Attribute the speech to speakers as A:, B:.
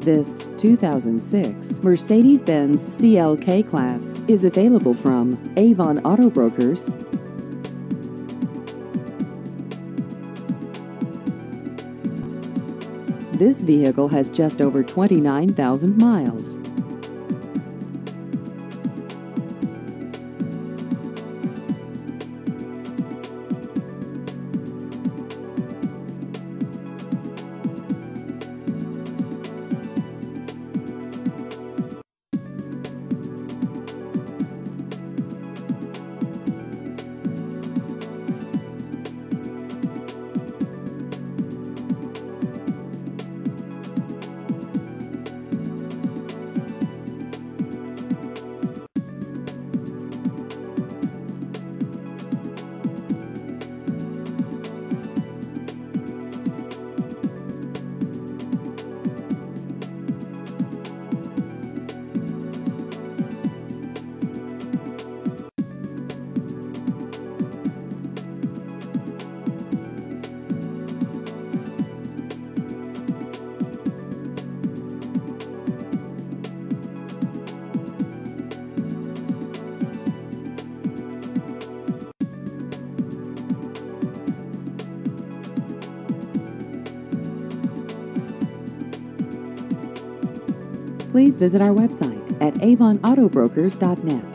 A: This 2006 Mercedes-Benz CLK-Class is available from Avon Auto Brokers. This vehicle has just over 29,000 miles. Please visit our website at avonautobrokers.net.